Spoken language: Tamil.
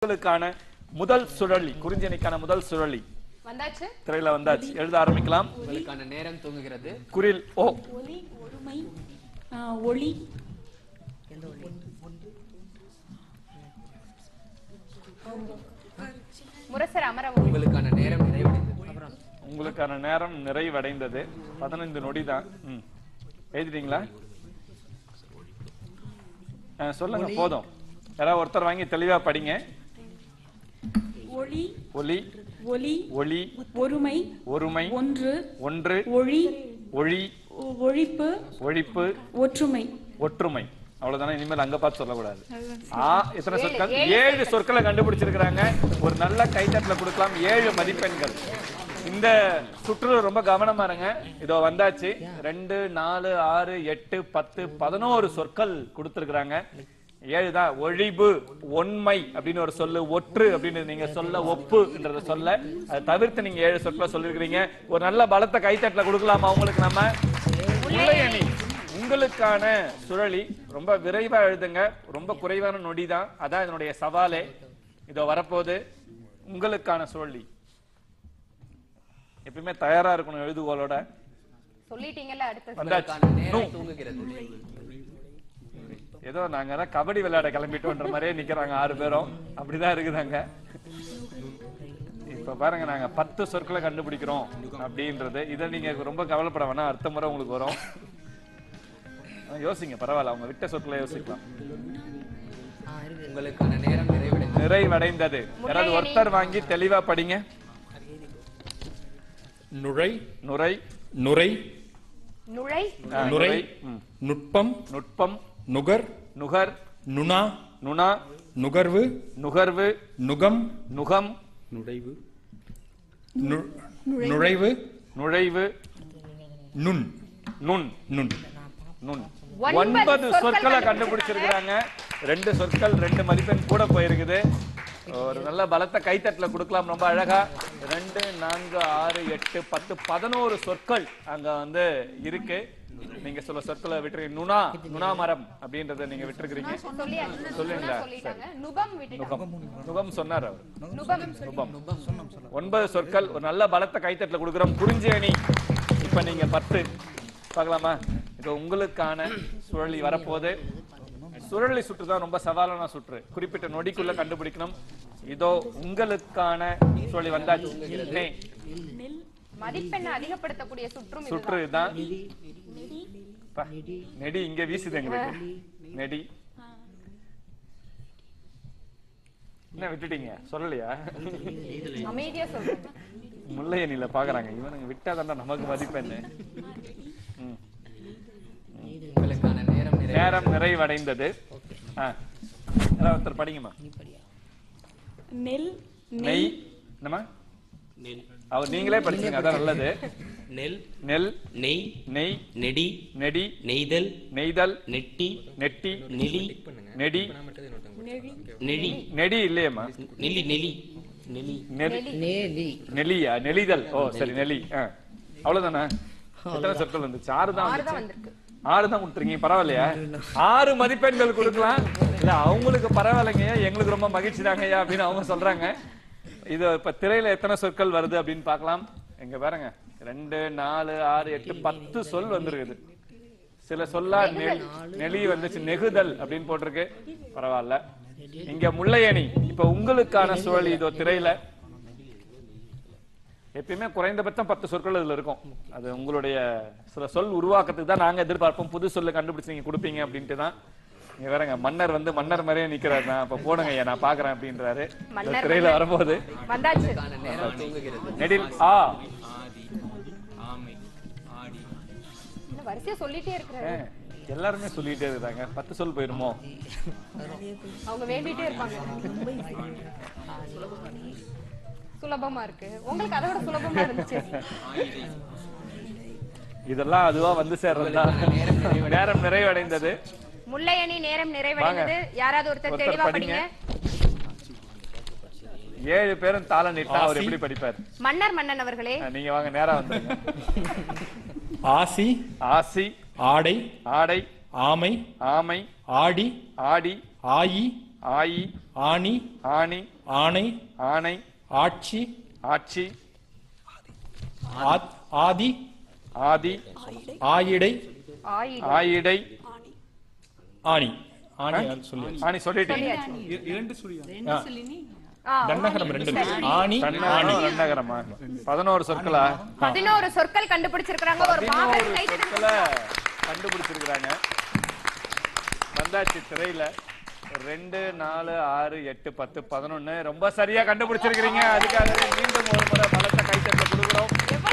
உங்களுக்கான முதல் சுழலி, குறிஞ்சணிக்கான முதல் சுழலி வந்தாச்சு. திரையில வந்தாச்சு. எழுத ஆரம்பிக்கலாம். உங்களுக்கான நேரம் துவங்குகிறது. குரில் ஓ. ஒலி, ஒருமை, ஒளி, முரசர் அமர. உங்களுக்கான நேரம் நிறைவடைந்தது. உங்களுக்கான நேரம் நிறைவடைந்தது. 15 நொடி தான். எழுதிட்டீங்களா? சொல்லுங்க, போதும். யாராவது ஒருத்தர் வாங்கி தெளிவா படிங்க. ஒளி, ஒலி, ஒலி, ஒளி, ஒருமை, ஒருமை, ஒன்று, ஒன்று, ஒளி, ஒளி, ஒழிப்பு, ஒழிப்பு, ஒற்றுமை. ஒற்றுமை. அவ்வளவுதானே? இனிமேல் அங்க பார்த்து சொல்லக்கூடாது. எத்தனை சொற்கள்? 7 சொற்களை கண்டுபிடிச்சிருக்கிறாங்க. ஒரு நல்ல கைத்தட்டல கொடுக்கலாம். 7 மதிப்பெண்கள். இந்த சுற்று ரொம்ப கவனமா இருங்க. இதோ வந்தாச்சு. 2, 4, 6, 8, 10, 11 சொற்கள் கொடுத்திருக்கிறாங்க. 7 தான். ஒழிவு, ஒன்மை அப்படின்னு ஒரு சொல்லு, ஒற்று அப்படின்னு நீங்க சொல்ல, ஒப்புன்றத சொல்ல, அதை தவிர்த்து நீங்க 7 சொற்களை சொல்லிருக்கிறீங்க. ஒரு நல்ல பலத்த கைத்தட்டல கொடுக்கலாமா உங்களுக்கு? நம்ம முல்லையணி உங்களுக்கான சுழலி ரொம்ப விரைவா எழுதுங்க. ரொம்ப குறைவான நொடி தான். அதான் இதனுடைய சவாலே. இதோ வரப்போது உங்களுக்கான சுழலி. எப்பயுமே தயாரா இருக்கணும் எழுதுகோளோட. சொல்லிட்டீங்கல்ல, அடுத்து உங்களுக்கான நேரம் துவங்குகிறது. ஏதோ நாங்க தான் கபடி விளையாட கிளம்பிட்டோன்ற மாதிரியே நிக்கிறாங்க 6 பேரும். அப்படிதான் இருக்குதாங்க. இப்ப பாருங்க, நாங்க 10 சொற்களை கண்டுபிடிக்கிறோம் அப்படின்றது. இதை நீங்க ரொம்ப கவலைப்பட வேணாம். அடுத்த முறை உங்களுக்கு வரும். யோசிங்க, பரவாயில்ல. அவங்க விட்ட சொற்களை யோசிக்கலாம். உங்களுக்கான நேரம் நிறைவடைந்தது. யாராவது ஒருத்தர் வாங்கி தெளிவா படிங்க. நுழை, நுரை, நுரை, நுழை, நுரை, நுட்பம், நுட்பம், நுகர், நுகர், நுணா, நுணா, நுகர்வு, நுகர்வு, நுகம், நுகம், நுழைவு, நுழைவு, நுழைவு, நுண், நுண், நுண், நுண். 9 சொற்களை கண்டுபிடிச்சிருக்கிறாங்க. 2 சொற்கள் 2 மதிப்பெண் கூட போயிருக்குது. ஒரு நல்ல பலத்த கைத்தட்டல கொடுக்கலாம். ரொம்ப அழகா 2, 4, 6, 8, 10, 11 சொற்கள் அங்க வந்து இருக்கு. நீங்க சொல்ல சொற்களை விட்டுருக்கீங்க. நுணா, நுணா மரம் அப்படின்றத நீங்க விட்டுருக்கீங்க. சொல்லுங்களா? நுகம் விட்டுட்டாங்க. நுகம் சொன்னார் அவர். நுகம், நுகம். 9 சொற்கள். ஒரு நல்ல பலத்த கைத்தட்டல கொடுக்குறோம். குறிஞ்சி அணி இப்ப நீங்க 10 பார்க்கலாமா? இப்போ உங்களுக்கான சுழலி வரப்போது. சுழலி சுற்று தான் ரொம்ப சவாலான சுற்று. குறிப்பிட்ட நொடிக்குள்ள கண்டுபிடிக்கணும். இதோ உங்களுக்கான சுழலி வந்தாச்சு. மதிப்பெண்ணை அதிகப்படுத்தக்கூடிய சுற்று தான். நெடி இங்க வீசுது எங்களுக்கு. நெடி என்ன விட்டுட்டீங்க? சொல்லலையா? அமைதியா சொல்றேன். முல்லையணியில பாக்குறாங்க. இவனுங்க விட்டாதான் நமக்கு மதிப்பெண்ணு. உங்களுக்கான நேரம் நிறைவடைந்தது. ஒருத்தர் படிங்கம்மா. நெல், நெய், என்னம்மா? அவர் நீங்களே படிச்சீங்க, அதான் நல்லது. நெல், நெல், நெய், நெய், நெடி, நெடி, நெய்தல், நெய்தல், நெட்டி, நெட்டி, நெலி, நெடி, நெழி, நெடி இல்லையம்மா, நெலி, நெலி, நெலி, நெலியா, நெலிதல். ஓ சரி, நெலி. அவ்வளவுதானே? எத்தனை சொற்கள் வந்துச்சு? 6 தான் வந்திருக்கு. 6 தான் கொடுத்துருக்கீங்க. பரவாயில்லையா? 6 மதிப்பெண்கள் கொடுக்கலாம். இல்ல அவங்களுக்கு பரவாயில்லைங்க, எங்களுக்கு ரொம்ப மகிழ்ச்சி தாங்கய்யா அப்படின்னு அவங்க சொல்றாங்க. இது இப்ப திரையில எத்தனை சொற்கள் வருது அப்படின்னு பார்க்கலாம். எங்க பாருங்க, 2, 4, 6, 8, 10 சொல் வந்திருக்குது. சில சொல்லா நெளி வந்துச்சு, நெகுதல் அப்படின்னு போட்டிருக்கு. பரவாயில்ல. இங்க முல்லையணி இப்ப உங்களுக்கான சுழலி இதோ திரையில. எப்பயுமே குறைந்தபட்சம் 10 சொற்கள் இதுல இருக்கும். அது உங்களுடைய சில சொல் உருவாக்கத்துக்கு தான் நாங்க எதிர்பார்ப்போம். புது சொல்ல கண்டுபிடிச்சு நீங்க கொடுப்பீங்க அப்படின்ட்டு தான். நீங்க வேறங்க, மன்னர் வந்து மன்னர் மாதிரியே நிக்கிறாரு. நான் இப்ப போடுங்க ஐயா, நான் பாக்குறேன் அப்படின்றாரு. திரையில வரும்போது நெடில் ஆ வரிசையா சொல்லிட்டே இருக்கிறாரு. எல்லாருமே சொல்லிட்டே இருக்காங்க. 10 சொல் போயிருமோ? அவங்க வேண்டிட்டே இருப்பாங்க. சுலபமா இருக்கு. உங்களுக்கு அதை விட சுலபமா இருந்துச்சு. இதெல்லாம் அதுவா வந்து சேர்றதா? நேரம் நிறைவடைந்தது. முல்லையணி நேரம் நிறைவடைந்தது. யாராவது ஒருத்தர் தெளிவா படிங்க. 7 பேரும் தாள நீட்டா அவர் எப்படி படிப்பார்? மன்னர் மன்னன் அவர்களே, நீங்க வாங்க, நேரா வந்துருங்க. ஆசி, ஆசி, ஆடை, ஆடை, ஆமை, ஆமை, ஆடி, ஆடி, ஆயி, ஆயி ஆணி ஆணி ஆணை ஆணை ஆட்சி ஆட்சி ஆதி ஆதி ஆயிடை ஆயிடை ஆணி ஆணி அது சொல்லு ஆணி சொல்லிட்டீங்க தன்னகரம் 2 ஆணி ஆணி ரெண்டகரமா 11 சொற்களா 11 சொற்கள் கண்டுபிடிச்சிருக்காங்க. ஒரு 11 மாபெரும் கை சொற்களை கண்டுபிடிச்சிருக்காங்க. வந்தாச்சு திரையில 2 4 6 8 10 11 ரொம்ப சரியா கண்டுபிடிச்சிருக்கீங்க. அதுக்காகவே மீண்டும் ஒரு முறை பலத்த கைத்தட்டல் கொடுக்கிறோம்.